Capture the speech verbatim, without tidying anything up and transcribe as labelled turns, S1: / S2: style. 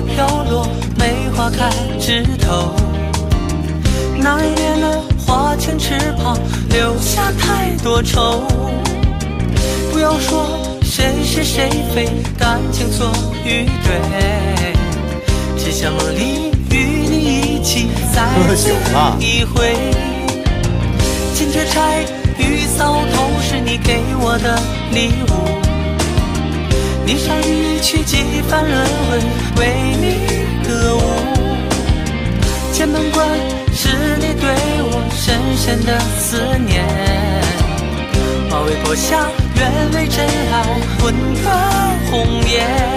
S1: 飘落，梅花开枝头。那一年的花前翅膀，留下太多愁。不要说谁是谁非，感情错与对，只想梦里与你一起再醉一回。金雀钗玉搔头是你给我的礼物，霓裳一曲几番人味，为你歌舞。剑门关是你对我深深的思念，马嵬坡下愿为真爱混个红颜。